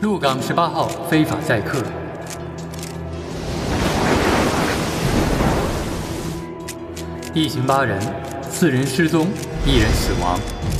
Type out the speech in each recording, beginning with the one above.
鹿港18号非法载客。一行8人，4人失踪，1人死亡。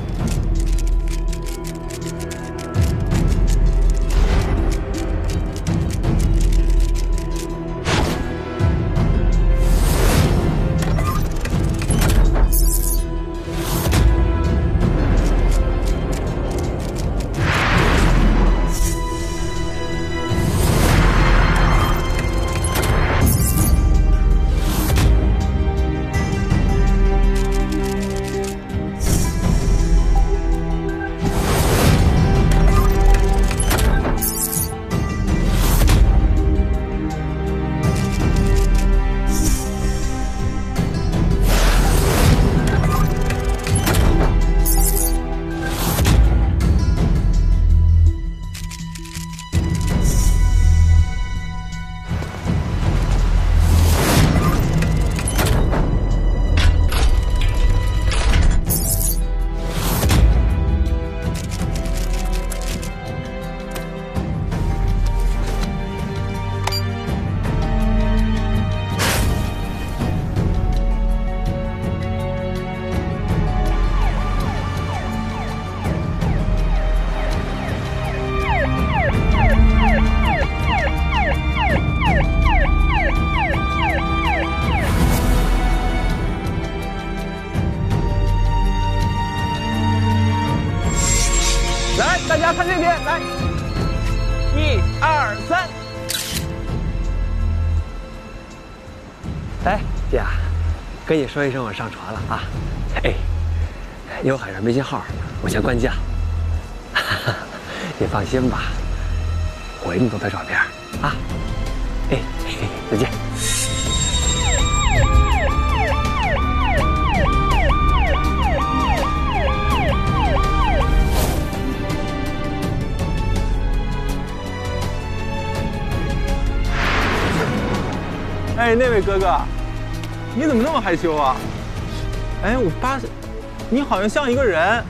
大家看这边，来，1、2、3。哎，姐，跟你说一声，我上船了啊。哎，因为海上没信号，我先关机了。你放心吧，我一定多拍照片啊。哎，再见。 哎，那位哥哥，你怎么那么害羞啊？哎，我发现你好像像一个人。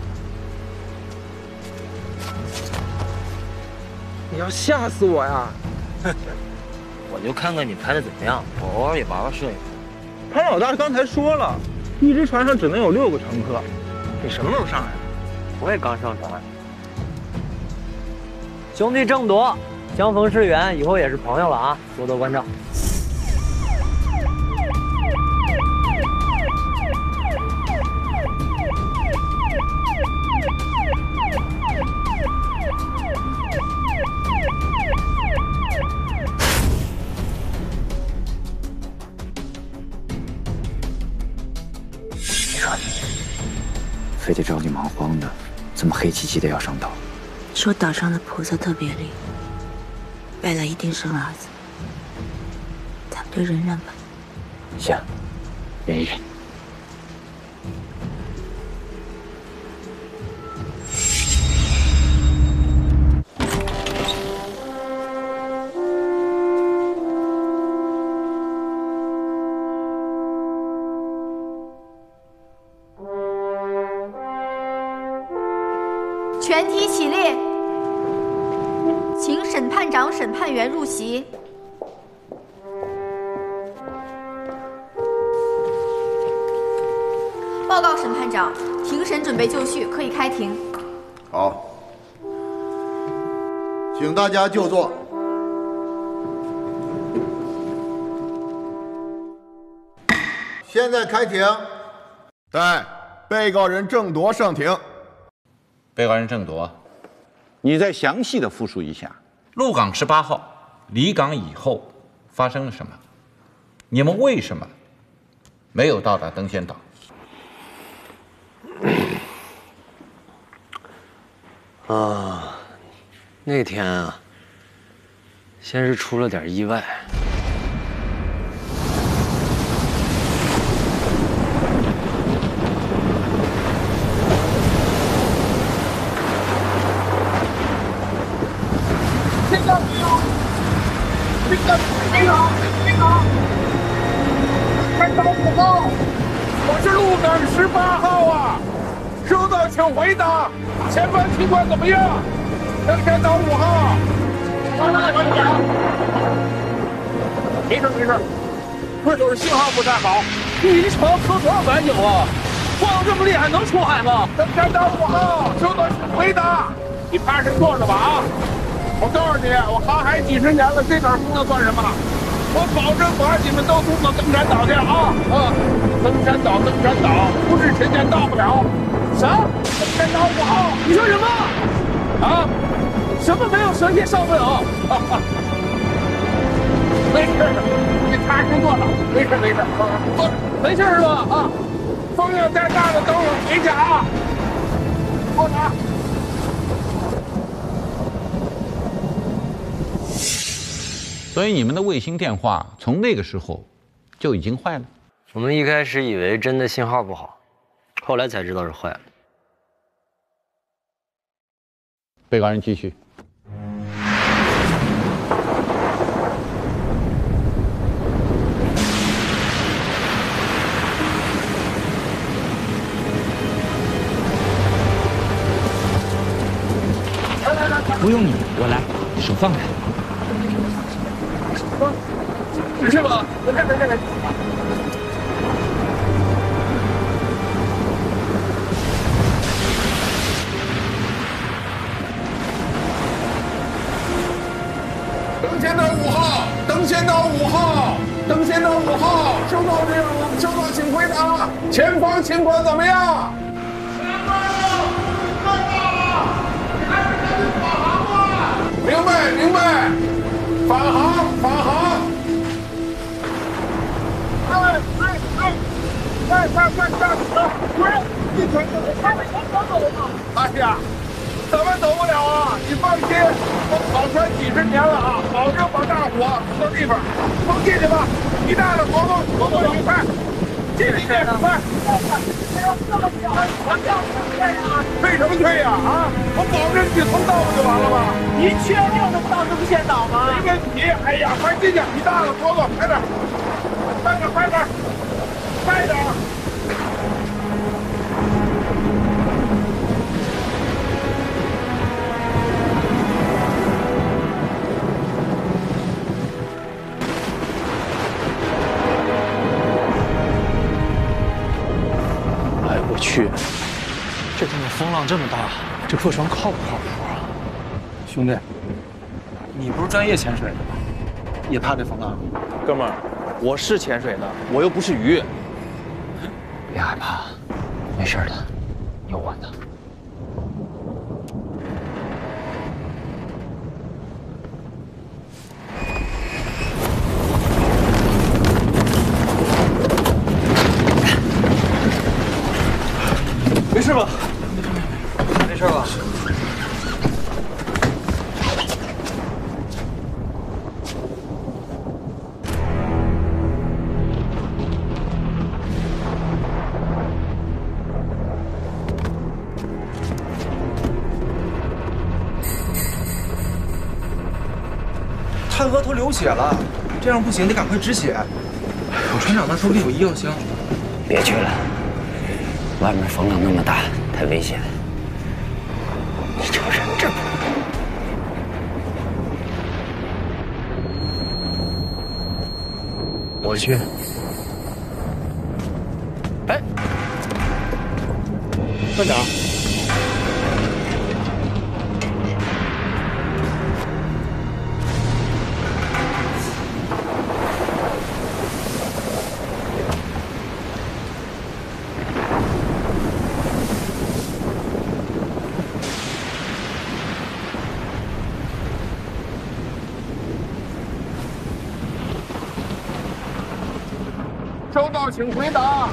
你要吓死我呀！ 我就看看你拍的怎么样，我偶尔也玩玩摄影。 潘老大刚才说了，一只船上只能有6个乘客，你什么时候上来的？ 我也刚上船。兄弟郑铎，相逢是缘，以后也是朋友了啊，多多关照。 非得找你忙慌的，这么黑漆漆的要上岛。 说岛上的菩萨特别灵，未来一定生儿子，咱们就忍忍吧。 行，忍一忍。 全体起立，请审判长、审判员入席。报告审判长，庭审准备就绪，可以开庭。 好，请大家就座。现在开庭。 带被告人郑铎上庭。 被告人郑铎， 你再详细的复述一下。 鹿港18号离港以后发生了什么？你们为什么没有到达登仙岛？ 那天啊，先是出了点意外。 看到报告，我是鹿港18号啊，收到请回答。前方情况怎么样？登仙岛5号。 没事没事，这就是信号不太好。你车喝多少白酒啊？晃这么厉害，能出海吗？登山道5号，收到请回答。你踏实坐着吧啊！我告诉你，我航海几十年了，这点风能算什么？我保证把你们都送到登山岛去啊！登山岛，不是时间到不了。啥？登山岛5号？你说什么？啊？什么没有蛇蝎上不了？没事的，你踏实坐着，没事，坐着，没事是吧？啊，风要再大了，等我回去啊！坐着。 所以你们的卫星电话从那个时候就已经坏了。 我们一开始以为真的信号不好，后来才知道是坏了。 被告人继续。 不用你，我来，手放开。 是吧？我看。 登仙岛5号，登仙岛5号，登仙岛5号，收到这样，收到，请回答，前方情况怎么样？明白，返航。哎呀，怎么走不了啊？你放心，我跑船几十年了啊，保证把大伙送到地方。放进去吧，一大的活动愉快，进去快！退什么退呀？啊，我保证你通道不就完了吗？你确定能到登仙岛吗？没问题。哎呀，快进去！你大了活动，快点！ 哎，我去，这他妈风浪这么大，这客船靠不靠谱啊？兄弟，你不是专业潜水的吗？也怕这风浪？哥们儿，我是潜水的，我又不是鱼。 别害怕，没事的，有我呢。 没事吧？ 没事吧？ 他额头流血了，这样不行，得赶快止血。我船长那手里有医药箱。 别去了，外面风浪那么大，太危险。你就忍着吧。 我去。哎，班长。 收到，请回答。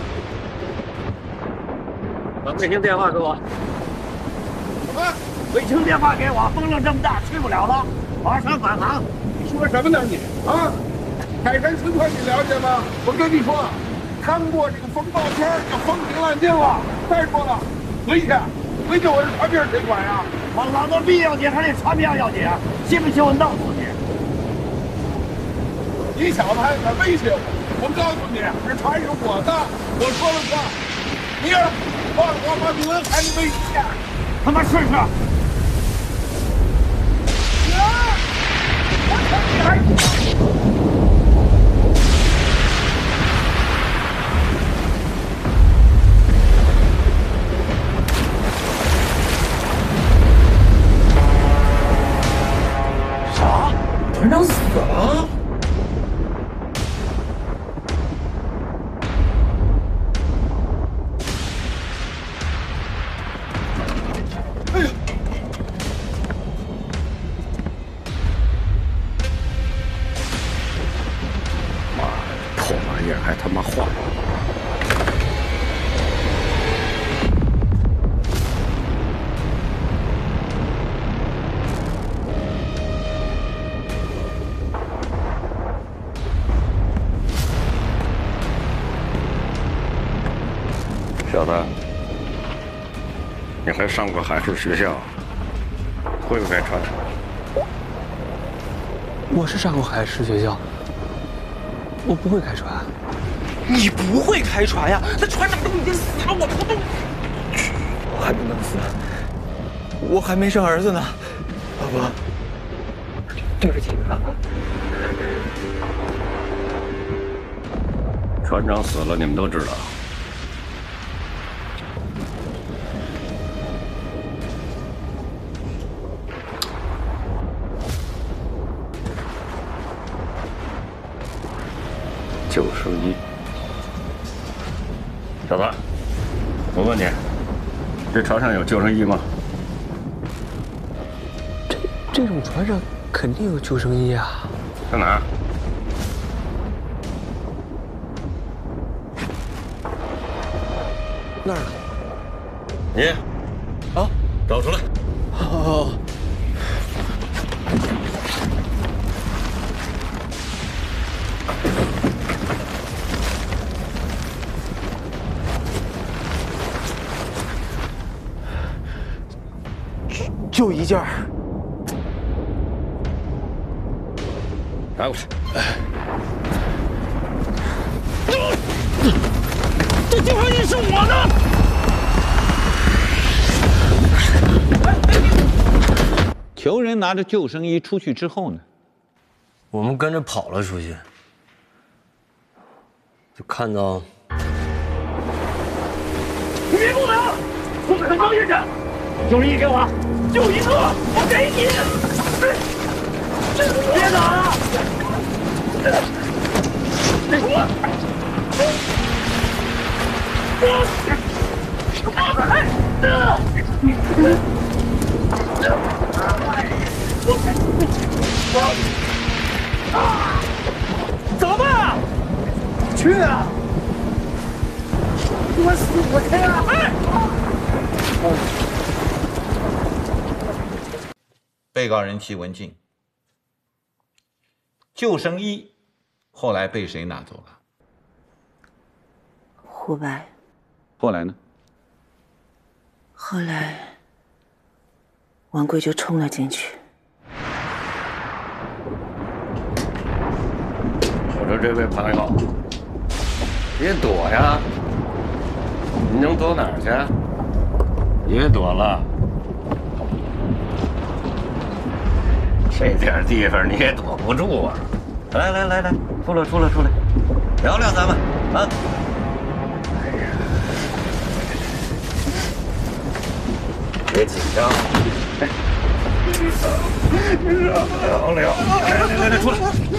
把卫星电话给我。 什么？卫星电话给我，风浪这么大，去不了了，马上返航。你说什么呢你？啊？海神情况你了解吗？我跟你说，看过这个风暴圈就风平浪静了。再说了，回去我这船名谁管呀？我老子命要紧还是船名要紧啊？信不信我弄死你？你小子还敢威胁我？我告诉你，这船是我的，我说了算。你要忘了我把名还是威胁？他妈试试！ 啥？船长死了？哎呀！ 妈的，破玩意儿还他妈坏！小子，你还上过海事学校，会不会船？ 我是上过海事学校，我不会开船。 你不会开船呀？那船长都已经死了，我不动。 我还不能死，我还没生儿子呢，老婆，对不起啊。 船长死了，你们都知道。救生衣，小子，我问你，这船上有救生衣吗？ 这种船上肯定有救生衣啊。 在哪儿？ 那儿呢？ 你， 啊， 找出来。 哦。就一件儿， 拿过来。 这救生衣是我的。求人拿着救生衣出去之后呢， 我们跟着跑了出去，就看到。 你别动了，不可能进去。救生衣给我，就一个，我给你。别打了！怎么办？去啊！我死我去啊！ 被告人齐文静，救生衣后来被谁拿走了？ 胡白。 后来呢？ 后来，王贵就冲了进去。 我说这位朋友，别躲呀！你能躲哪儿去？别躲了。这点地方你也躲不住啊！来，出来，聊聊咱们啊！别紧张，聊，来，出来！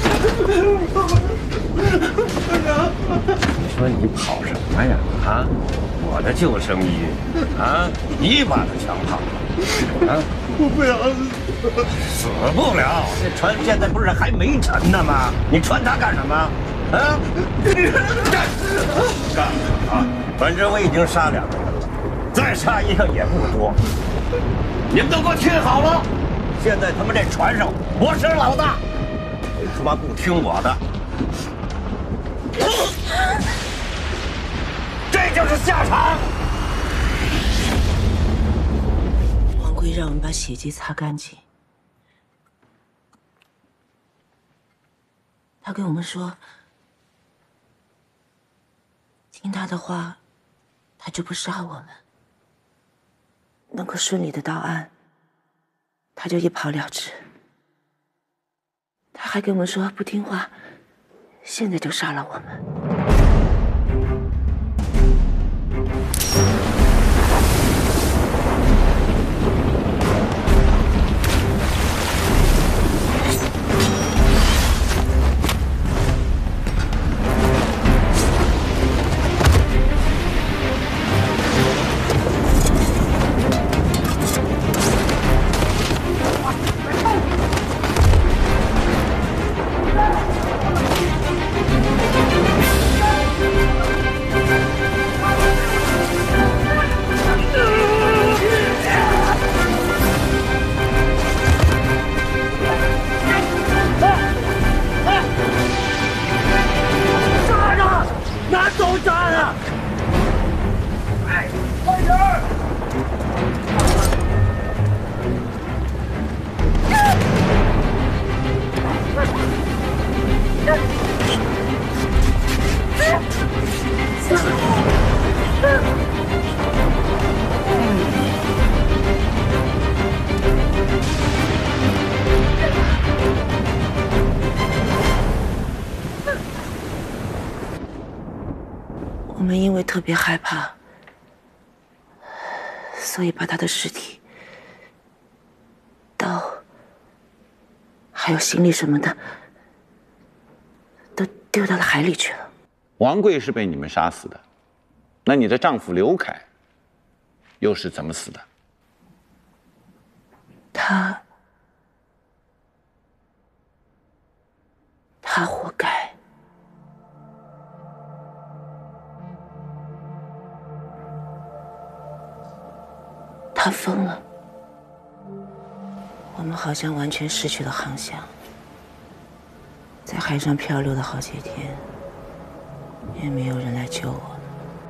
你说你跑什么呀？啊，我的救生衣啊，你把它抢跑了啊！我不要死不了！这船现在不是还没沉呢吗？你穿它干什么？啊？干啊！反正我已经杀2个人了，再杀1个也不多。你们都给我听好了！现在他们这船上我是老大，谁他妈不听我的，这就是下场。 王贵让我们把血迹擦干净。他跟我们说，听他的话，他就不杀我们，能够顺利的到岸，他就一跑了之。 他还跟我们说不听话，现在就杀了我们。 我们因为特别害怕，所以把他的尸体、刀，还有行李什么的，都丢到了海里去了。 王贵是被你们杀死的，那你的丈夫刘凯又是怎么死的？ 他活该。 他疯了，我们好像完全失去了航向，在海上漂流了好几天，也没有人来救我们。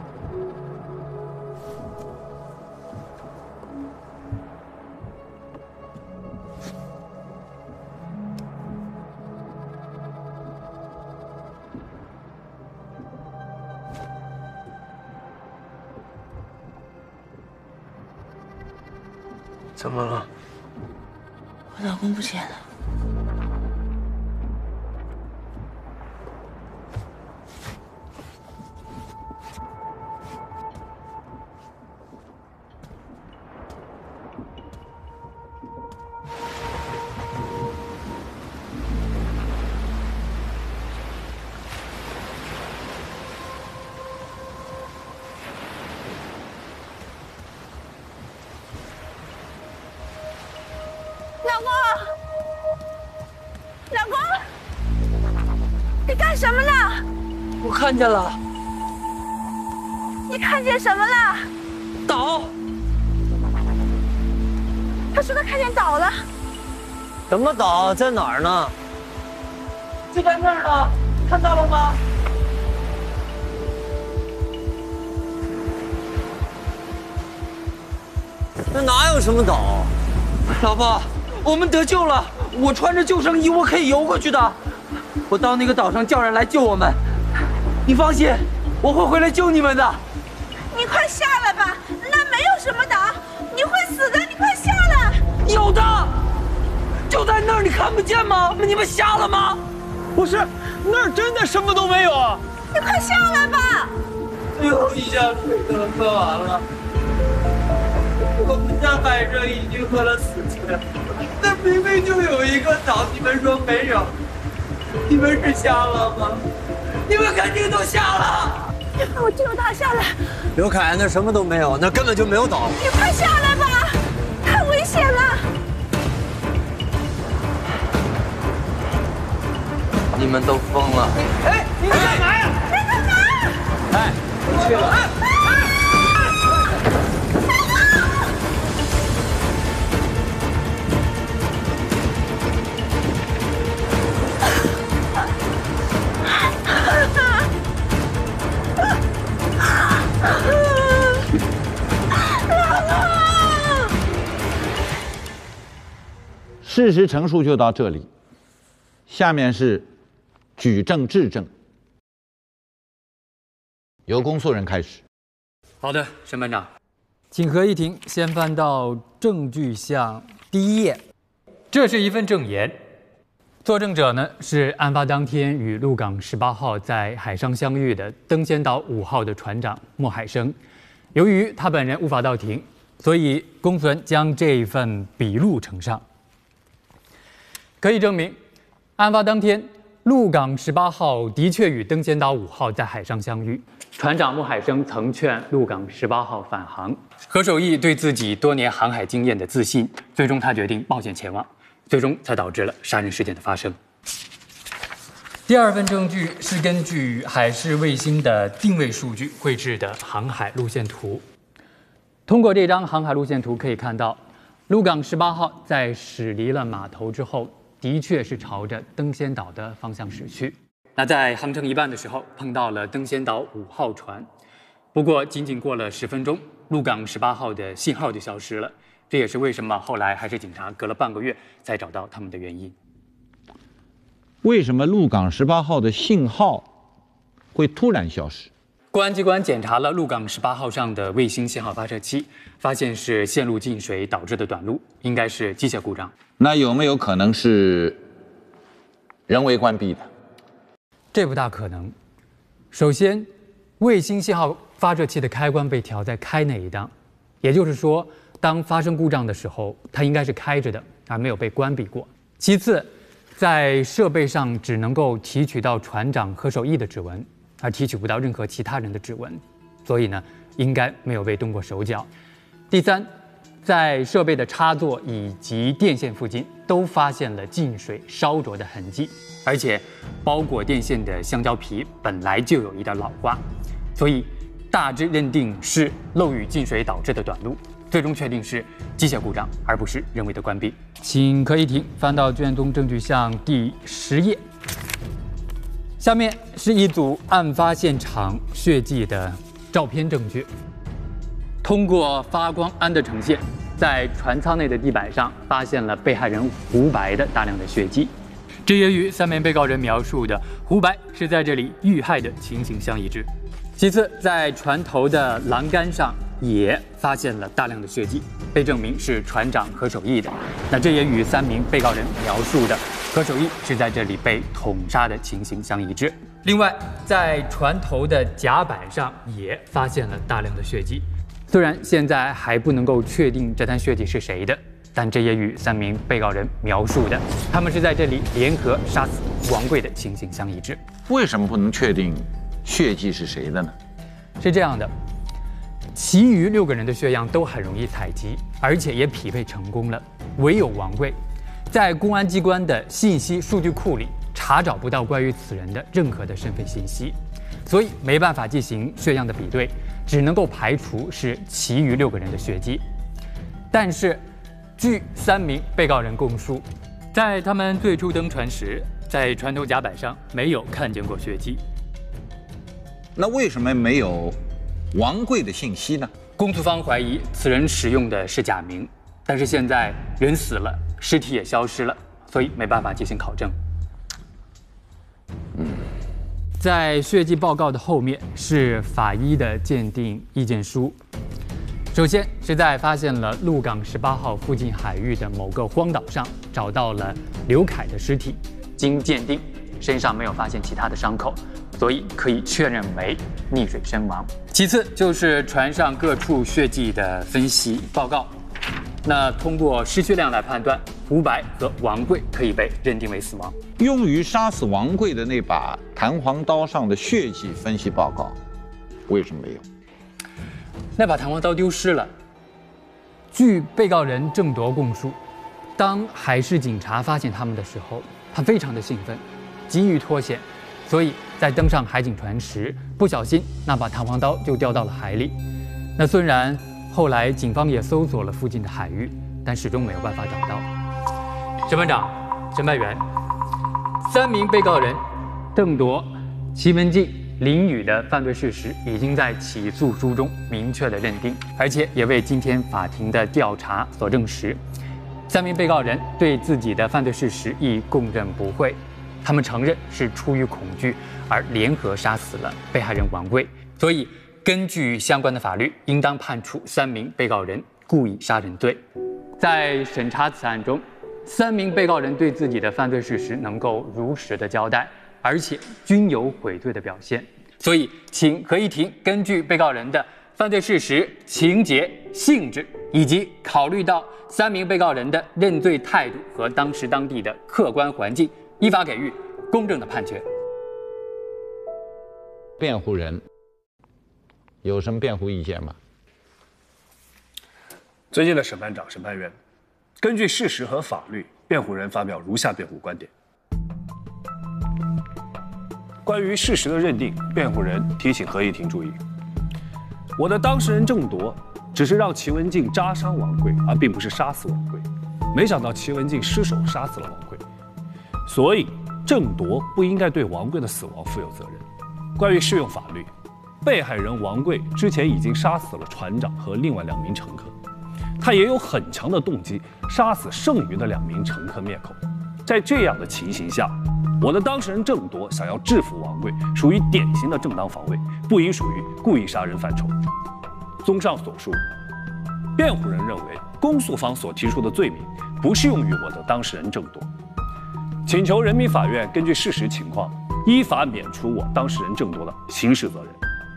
怎么了？ 我老公不见了。 老公，你干什么呢？ 我看见了。 你看见什么了？ 岛。 他说他看见岛了。 什么岛？在哪儿呢？就在那儿呢，看到了吗？那哪有什么岛？老婆，我们得救了。 我穿着救生衣，我可以游过去的。我到那个岛上叫人来救我们，你放心，我会回来救你们的。 你快下来吧，那没有什么岛，你会死的，你快下来。 有的，就在那儿，你看不见吗？你们瞎了吗？ 不是，那儿真的什么都没有啊！ 你快下来吧。 最后一箱水都喝完了，我们在海上已经喝了4天。 那明明就有一个岛，你们说没有？你们是瞎了吗？你们肯定都瞎了！ 我救他下来。 刘凯，那什么都没有，那根本就没有岛。 你快下来吧，太危险了！ 你们都疯了！ 哎，你们干嘛呀？ 你干嘛？ 哎，不去了。 事实陈述就到这里，下面是举证质证，由公诉人开始。 好的，审判长，请合议庭先翻到证据项第1页，这是一份证言。 作证者呢是案发当天与鹿港18号在海上相遇的登仙岛5号的船长莫海生。由于他本人无法到庭，所以公诉人将这份笔录呈上。可以证明，案发当天鹿港18号的确与登仙岛5号在海上相遇。船长莫海生曾劝鹿港18号返航。何守义对自己多年航海经验的自信，最终他决定冒险前往。最终才导致了杀人事件的发生。第二份证据是根据海事卫星的定位数据绘制的航海路线图。通过这张航海路线图可以看到，鹿港18号在驶离了码头之后，的确是朝着登仙岛的方向驶去。那在航程一半的时候，碰到了登仙岛5号船。不过仅仅过了10分钟，鹿港18号的信号就消失了。这也是为什么后来海事警察隔了半个月才找到他们的原因。 为什么鹿港18号的信号会突然消失？ 公安机关检查了鹿港18号上的卫星信号发射器，发现是线路进水导致的短路，应该是机械故障。 那有没有可能是人为关闭的？ 这不大可能。首先，卫星信号发射器的开关被调在开那一档，也就是说，当发生故障的时候，它应该是开着的，而没有被关闭过。其次，在设备上只能够提取到船长何守义的指纹，而提取不到任何其他人的指纹，所以呢，应该没有被动过手脚。第三，在设备的插座以及电线附近都发现了进水烧灼的痕迹，而且包裹电线的橡胶皮本来就有一点老化，所以大致认定是漏雨进水导致的短路。最终确定是机械故障，而不是人为的关闭。请可议庭翻到卷宗证据项第10页。下面是一组案发现场血迹的照片证据。通过发光胺的呈现，在船舱内的地板上发现了被害人胡白的大量的血迹，这也与3名被告人描述的胡白是在这里遇害的情形相一致。其次，在船头的栏杆上也发现了大量的血迹，被证明是船长何守义的。那这也与3名被告人描述的何守义是在这里被捅杀的情形相一致。另外，在船头的甲板上也发现了大量的血迹。虽然现在还不能够确定这滩血迹是谁的，但这也与3名被告人描述的他们是在这里联合杀死王贵的情形相一致。 为什么不能确定血迹是谁的呢？ 是这样的，其余6个人的血样都很容易采集，而且也匹配成功了，唯有王贵，在公安机关的信息数据库里查找不到关于此人的任何的身份信息，所以没办法进行血样的比对，只能够排除是其余6个人的血迹。但是，据3名被告人供述，在他们最初登船时，在船头甲板上没有看见过血迹。 那为什么没有王贵的信息呢？ 公诉方怀疑此人使用的是假名，但是现在人死了，尸体也消失了，所以没办法进行考证。在血迹报告的后面是法医的鉴定意见书。首先是在发现了鹿港18号附近海域的某个荒岛上找到了刘凯的尸体，经鉴定身上没有发现其他的伤口，所以可以确认为溺水身亡。其次就是船上各处血迹的分析报告，那通过失血量来判断，胡白和王贵可以被认定为死亡。 用于杀死王贵的那把弹簧刀上的血迹分析报告，为什么没有？ 那把弹簧刀丢失了。据被告人郑铎供述，当海事警察发现他们的时候，他非常的兴奋，急于脱险，所以在登上海警船时，不小心那把弹簧刀就掉到了海里。那虽然后来警方也搜索了附近的海域，但始终没有办法找到。审判长、审判员，3名被告人郑铎、齐文静、林宇的犯罪事实已经在起诉书中明确的认定，而且也为今天法庭的调查所证实。3名被告人对自己的犯罪事实亦供认不讳，他们承认是出于恐惧而联合杀死了被害人王贵，所以根据相关的法律，应当判处3名被告人故意杀人罪。在审查此案中 3名被告人对自己的犯罪事实能够如实的交代，而且均有悔罪的表现。所以，请合议庭根据被告人的犯罪事实、情节、性质，以及考虑到3名被告人的认罪态度和当时当地的客观环境，依法给予公正的判决。 辩护人有什么辩护意见吗？ 尊敬的审判长、审判员，根据事实和法律，辩护人发表如下辩护观点：关于事实的认定，辩护人提醒合议庭注意，我的当事人郑铎只是让齐文静扎伤王贵，而并不是杀死王贵。没想到齐文静失手杀死了王贵，所以郑铎不应该对王贵的死亡负有责任。关于适用法律，被害人王贵之前已经杀死了船长和另外2名乘客，他也有很强的动机杀死剩余的2名乘客灭口。在这样的情形下，我的当事人郑铎想要制服王贵，属于典型的正当防卫，不应属于故意杀人范畴。综上所述，辩护人认为公诉方所提出的罪名不适用于我的当事人郑铎，请求人民法院根据事实情况，依法免除我当事人郑铎的刑事责任。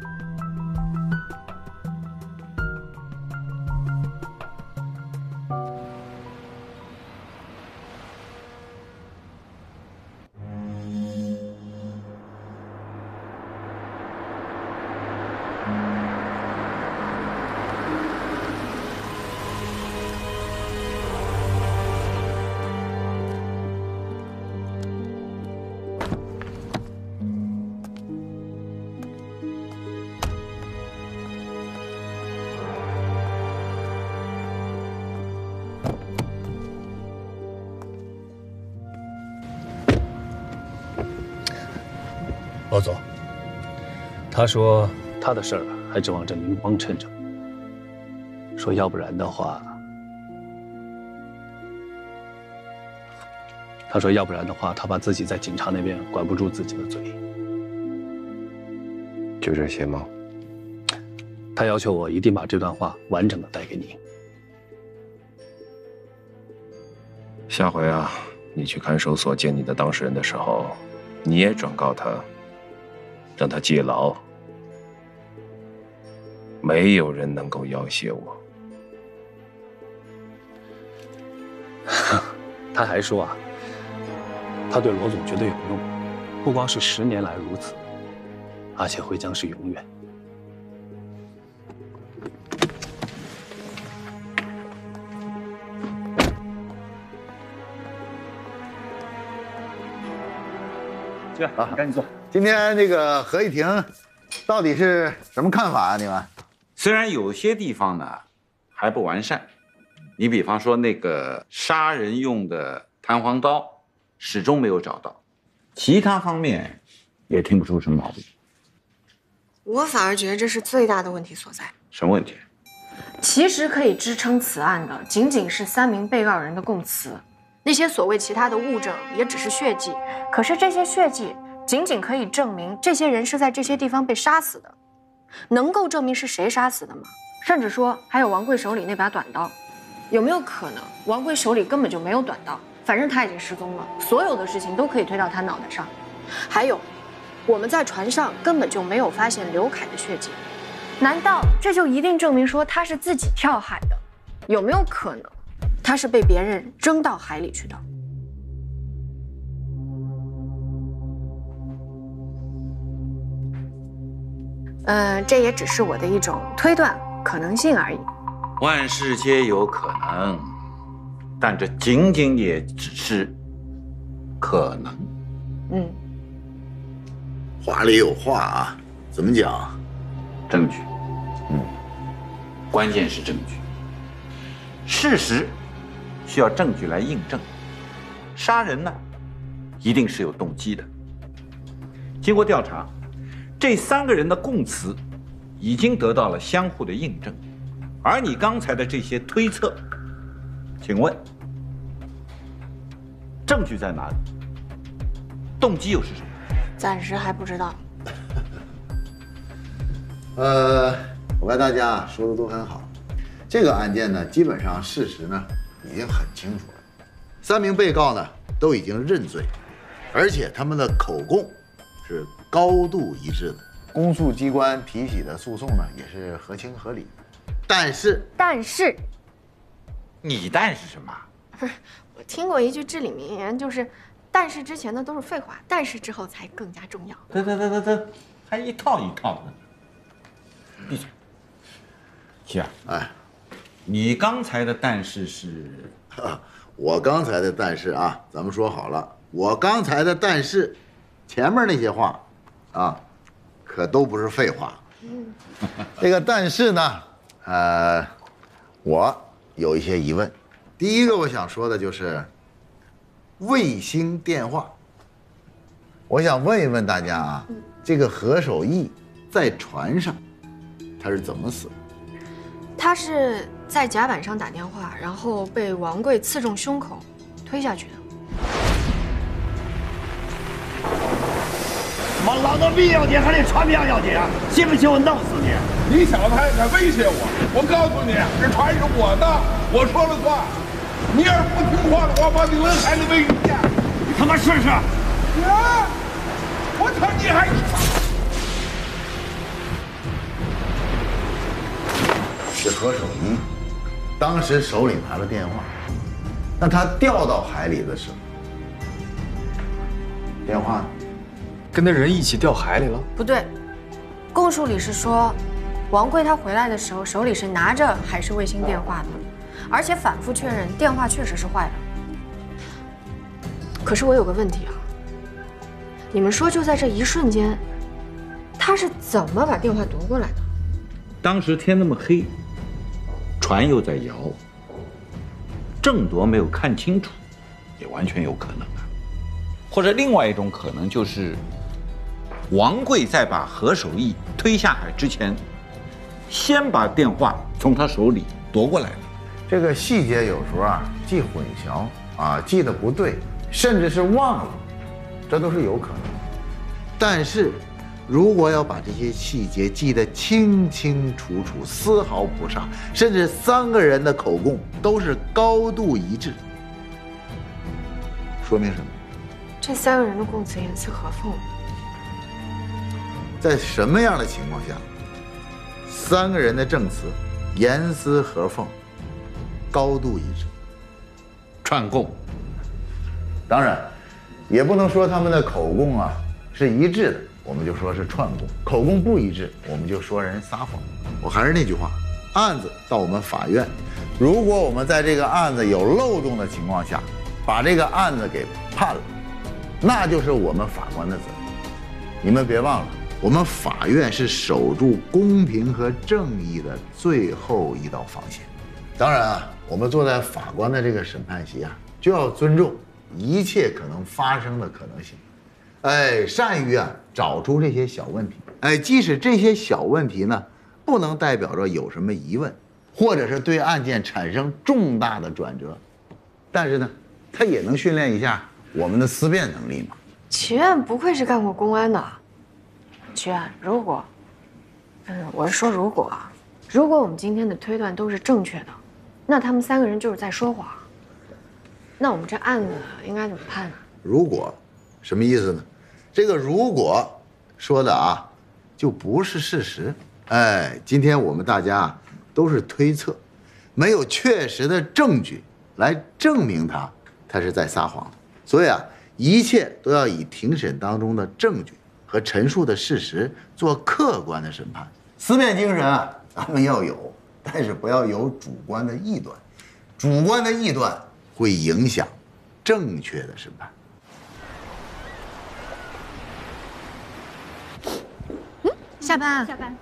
老总，他说他的事儿还指望着您帮衬着，说要不然的话，他怕自己在警察那边管不住自己的嘴。 就这些吗？ 他要求我一定把这段话完整的带给您。 下回啊，你去看守所见你的当事人的时候，你也转告他，让他戒牢。没有人能够要挟我。 他还说啊，他对罗总绝对有用，不光是10年来如此，而且会将是永远。 去啊，赶紧坐。今天这个合议庭到底是什么看法啊？你们？ 虽然有些地方呢还不完善，你比方说那个杀人用的弹簧刀，始终没有找到，其他方面也听不出什么毛病。 我反而觉得这是最大的问题所在。 什么问题？ 其实可以支撑此案的仅仅是3名被告人的供词，那些所谓其他的物证也只是血迹。可是这些血迹仅仅可以证明这些人是在这些地方被杀死的，能够证明是谁杀死的吗？甚至说还有王贵手里那把短刀，有没有可能王贵手里根本就没有短刀？反正他已经失踪了，所有的事情都可以推到他脑袋上。还有，我们在船上根本就没有发现刘凯的血迹，难道这就一定证明说他是自己跳海的？有没有可能他是被别人扔到海里去的？这也只是我的一种推断可能性而已。 万事皆有可能，但这仅仅也只是可能。 话里有话啊，怎么讲？ 证据。关键是证据。事实需要证据来印证。杀人呢，一定是有动机的。经过调查，这3个人的供词已经得到了相互的印证，而你刚才的这些推测，请问证据在哪里？动机又是什么？ 暂时还不知道。 我看大家说的都很好，这个案件呢，基本上事实呢已经很清楚了。 3名被告呢都已经认罪，而且他们的口供是高度一致的，公诉机关提起的诉讼呢也是合情合理。但是， 你但是什么？ 不是，我听过一句至理名言，就是“但是之前的都是废话，但是之后才更加重要”。 得，还一套一套的。闭嘴。齐儿， 哎， 你刚才的但是是？ 我刚才的但是啊，咱们说好了，我刚才的但是，前面那些话，啊，可都不是废话。这个但是呢，我有一些疑问。第一个我想说的就是卫星电话。我想问一问大家啊，这个何守义在船上他是怎么死的？ 他是在甲板上打电话，然后被王贵刺中胸口，推下去的。 妈，老子命要紧还是船票要紧啊？信不信我弄死你？ 你小子还敢威胁我？我告诉你，这船是我的，我说了算。你要是不听话的话，把你扔海里为鱼去。 你他妈试试！ 啊！我操你还！ 这何守义当时手里拿了电话，那他掉到海里的时候，电话呢？ 跟那人一起掉海里了？ 不对，供述里是说，王贵他回来的时候手里是拿着海事卫星电话的，而且反复确认电话确实是坏的。可是我有个问题啊，你们说就在这一瞬间，他是怎么把电话夺过来的？ 当时天那么黑，船又在摇，郑铎没有看清楚，也完全有可能啊。或者另外一种可能就是，王贵在把何守义推下海之前，先把电话从他手里夺过来了。 这个细节有时候啊记混淆啊，记得不对，甚至是忘了，这都是有可能的。但是，如果要把这些细节记得清清楚楚，丝毫不差，甚至3个人的口供都是高度一致，说明什么？ 这3个人的供词严丝合缝。 在什么样的情况下，3个人的证词严丝合缝，高度一致？ 串供。 当然，也不能说他们的口供啊是一致的，我们就说是串供；口供不一致，我们就说人撒谎。我还是那句话，案子到我们法院，如果我们在这个案子有漏洞的情况下，把这个案子给判了，那就是我们法官的责任。你们别忘了，我们法院是守住公平和正义的最后一道防线。当然啊，我们坐在法官的这个审判席啊，就要尊重一切可能发生的可能性，善于啊找出这些小问题，即使这些小问题呢，不能代表着有什么疑问，或者是对案件产生重大的转折，但是呢，它也能训练一下我们的思辨能力嘛。 齐院不愧是干过公安的。齐院，如果，我是说如果啊，如果我们今天的推断都是正确的，那他们3个人就是在说谎。那我们这案子应该怎么判呢？ 如果，什么意思呢？这个如果说的啊，就不是事实。今天我们大家都是推测，没有确实的证据来证明他是在撒谎的。所以啊，一切都要以庭审当中的证据和陈述的事实做客观的审判。思辨精神啊，咱们要有，但是不要有主观的臆断，主观的臆断会影响正确的审判。 下班啊？下班。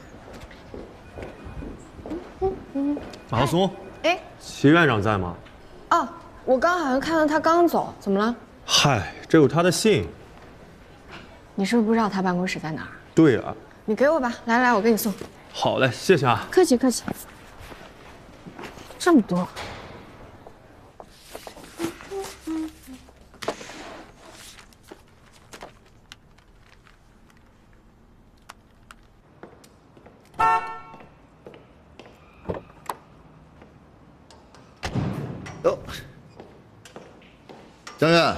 马浩松，齐院长在吗？ 哦，我刚好像看到他刚走，怎么了？ 嗨，这有他的信。 你是不是不知道他办公室在哪儿？ 对啊。 你给我吧，来，我给你送。 好嘞，谢谢啊。 客气。这么多。 张院，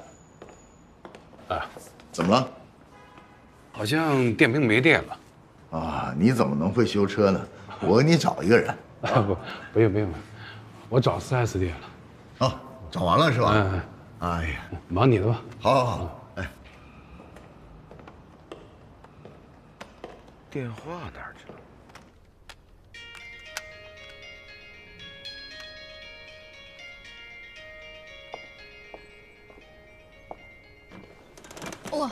啊， 怎么了？ 好像电瓶没电了。 啊，你怎么能会修车呢？我给你找一个人。 不用，我找4S店了。 哦，找完了是吧？ 嗯。 哎呀， 忙你的吧。 好。哎， 电话哪儿去了？ 哇！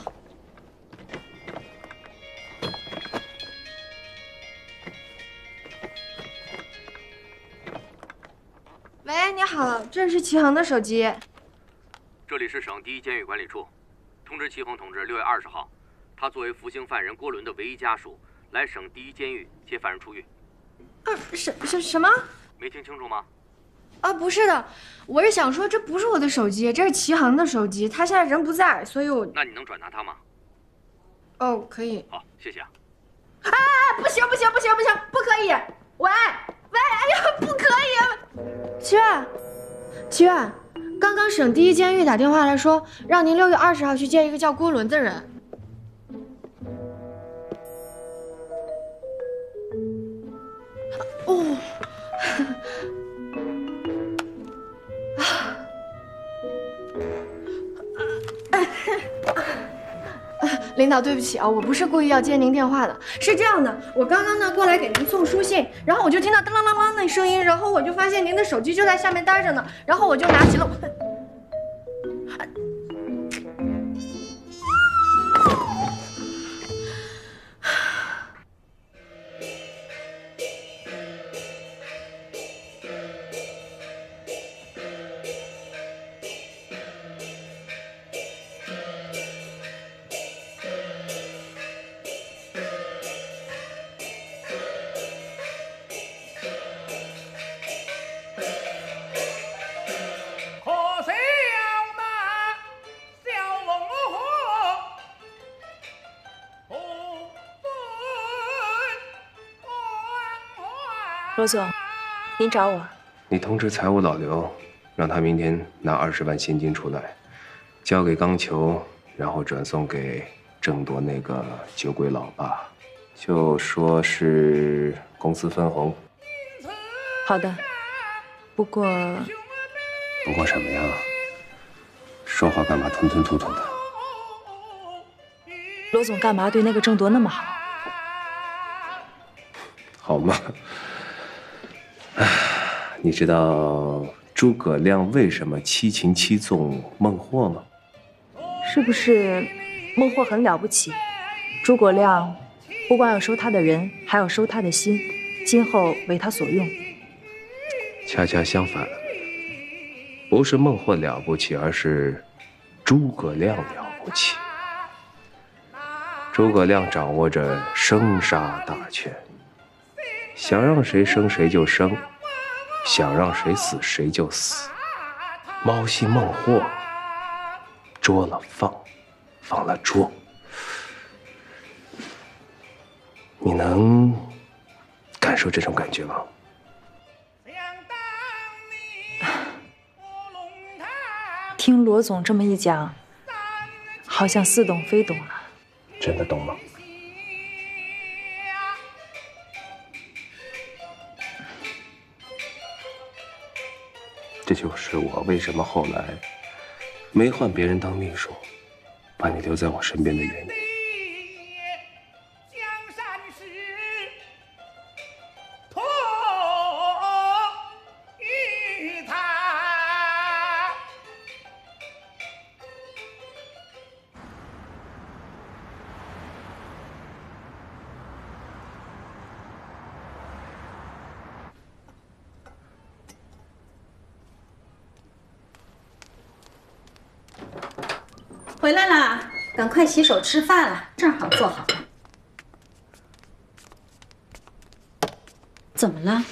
喂，你好，这是齐恒的手机。 这里是省第一监狱管理处，通知齐恒同志6月20号，他作为服刑犯人郭伦的唯一家属，来省第一监狱接犯人出狱。 什么？ 没听清楚吗？ 啊，不是的，我是想说，这不是我的手机，这是齐恒的手机，他现在人不在，所以我…… 那你能转达他吗？ 哦，可以。 好，谢谢啊。 哎，不行，不可以！喂，哎呀，不可以！齐院，刚刚省第一监狱打电话来说，让您6月20号去接一个叫郭伦的人。哦。领导，对不起啊，我不是故意要接您电话的。是这样的，我刚刚呢过来给您送书信，然后我就听到当啷啷啷那声音，然后我就发现您的手机就在下面待着呢，然后我就拿起了。 罗总，您找我？ 你通知财务老刘，让他明天拿20万现金出来，交给钢球，然后转送给郑铎那个酒鬼老爸，就说是公司分红。 好的，不过什么呀？说话干嘛吞吞吐吐的？ 罗总干嘛对那个郑铎那么好？ 好吗？你知道诸葛亮为什么7擒7纵孟获吗？ 是不是孟获很了不起？诸葛亮不光要收他的人，还要收他的心，今后为他所用。 恰恰相反，不是孟获了不起，而是诸葛亮了不起。诸葛亮掌握着生杀大权，想让谁生谁就生，想让谁死谁就死。猫戏孟获，捉了放，放了捉。你能感受这种感觉吗？ 听罗总这么一讲，好像似懂非懂了。 真的懂吗？这就是我为什么后来没换别人当秘书，把你留在我身边的原因。 回来啦，赶快洗手吃饭了，正好做好了。怎么了？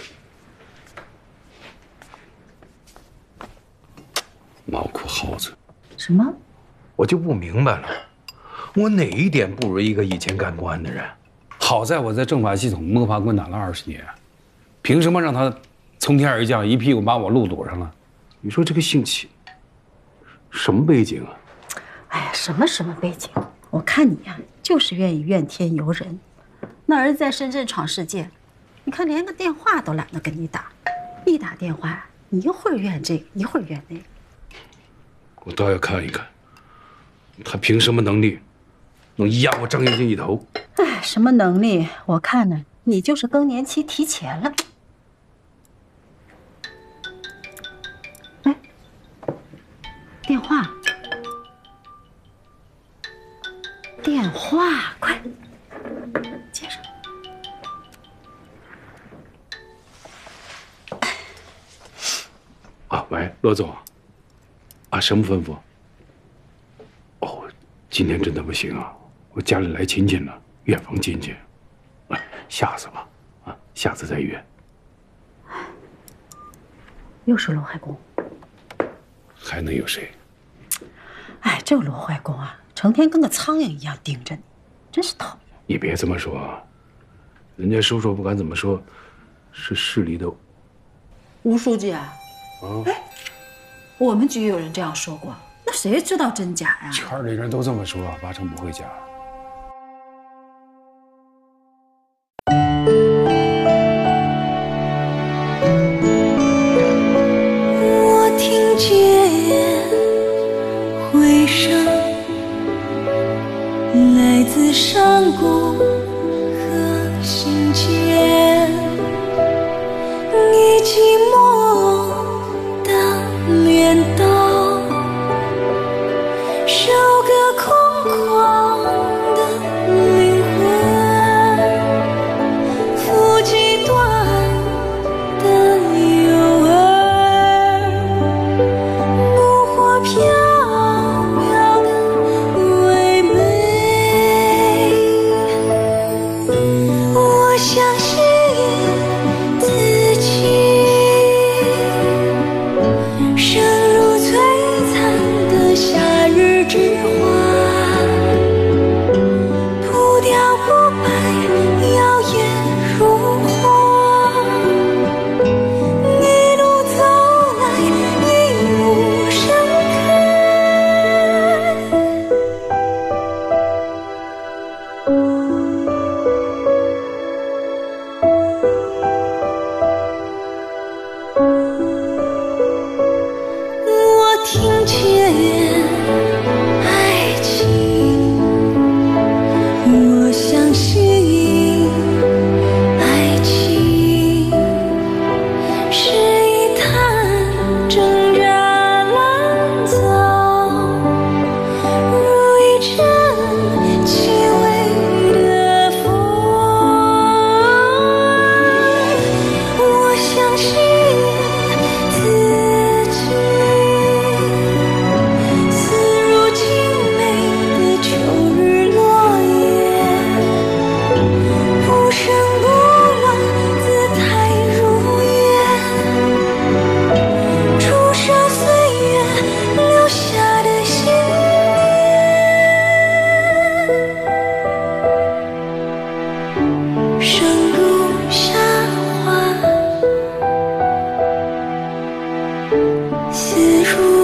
毛裤耗子， 什么？ 我就不明白了，我哪一点不如一个以前干公安的人？好在我在政法系统摸爬滚打了20年，凭什么让他从天而降，一屁股把我路堵上了？你说这个性起， 什么背景啊？ 哎呀，什么背景？我看你呀，就是愿意怨天尤人。那儿子在深圳闯世界，你看连个电话都懒得跟你打，一打电话你一会儿怨这个，一会儿怨那个。 我倒要看一看，他凭什么能力能压我张云京一头？ 哎，什么能力？我看呢，你就是更年期提前了。哎，电话，电话，快接上。 啊，喂，罗总。啊，什么吩咐？哦，今天真的不行啊，我家里来亲戚了，远房亲戚，下次吧，啊，下次再约。 又是罗怀公， 还能有谁？ 哎，这个罗怀公啊，成天跟个苍蝇一样盯着你，真是讨厌。 你别这么说啊，人家说不敢怎么说，是市里的吴书记啊。哎，我们局有人这样说过，那谁知道真假呀？ 圈里人都这么说，八成不会假。 我听见回声，来自山谷和心间，你寂寞的脸道，收割空旷的灵魂，抚几段的诱饵，捕获飘渺的唯美。我相信自己，生如璀璨的夏日之花，不凋不败，耀眼如火。一路走来，一路盛我听见爱情，我相信爱情是一滩挣扎烂草，如一阵轻微的风。我相信自己，似如精美的秋日落叶，不声不乱，姿态如烟，出生岁月留下的信念，生如沙花，死如